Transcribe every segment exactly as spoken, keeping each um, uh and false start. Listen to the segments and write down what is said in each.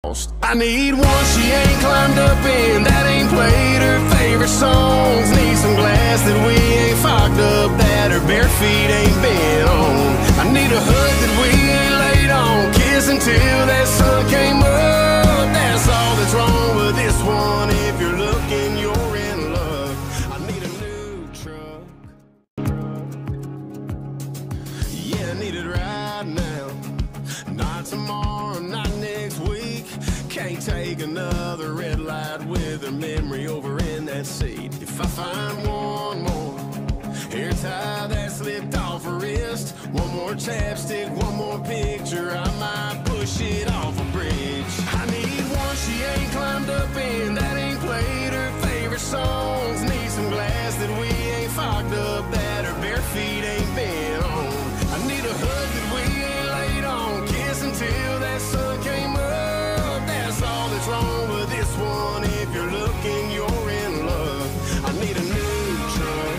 I need one she ain't climbed up in, that ain't played her favorite songs. Need some glass that we ain't fogged up, that her bare feet ain't been on. I need a hood that we ain't laid on, kiss until that sun came up. That's all that's wrong with this one. If you're looking, you're in luck. I need a new truck. Yeah, I need it right now, not tomorrow, not next week. Can't take another red light with her memory over in that seat. If I find one more hair tie that slipped off her wrist, one more chapstick, one more picture, I might push it off a bridge. I need one she ain't climbed up in, that ain't played her favorite songs. Need some glass that we ain't fogged up, that her bare feet ain't been on. I need a hood that we ain't laid on, kiss until that sun came up. All that's wrong with this one. If you're looking, you're in love. I need a new truck.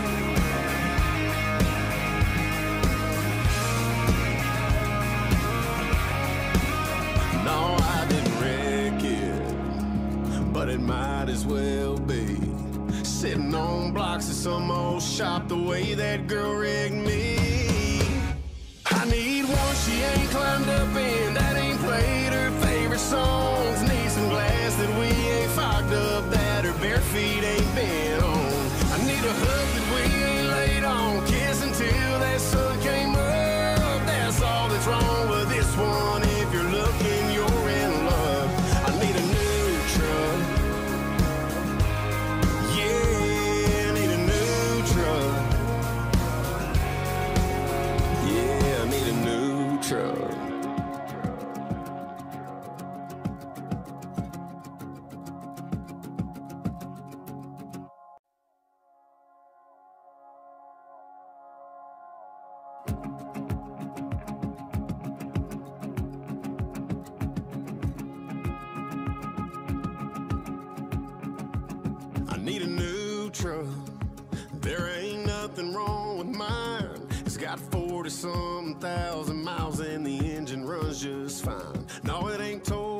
No, I didn't wreck it, but it might as well be. Sitting on blocks of some old shop the way that girl rigged me. I need one she ain't climbed up in, that ain't played her favorite songs. Need some glass that we ain't fogged up, that her bare feet ain't been on. I need a hood that we ain't laid on, kiss until that sun came up. That's all that's wrong with this one. If you're looking, you're in love. I need a new truck. Yeah, I need a new truck. Yeah, I need a new truck. I need a new truck. There ain't nothing wrong with mine. It's got forty some thousand miles and the engine runs just fine. No, it ain't told